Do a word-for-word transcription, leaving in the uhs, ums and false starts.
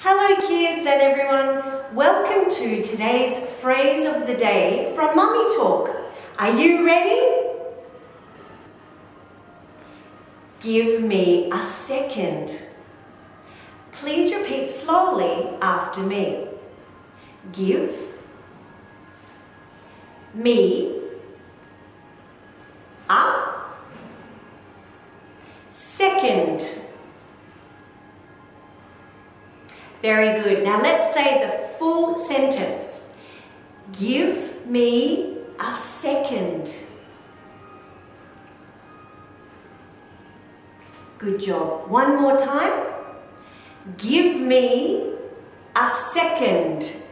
Hello kids and everyone, welcome to today's phrase of the day from Mummy Talk. Are you ready? Give me a second. Please repeat slowly after me. Give me a second. Very good. Now let's say the full sentence. Give me a second. Good job. One more time. Give me a second.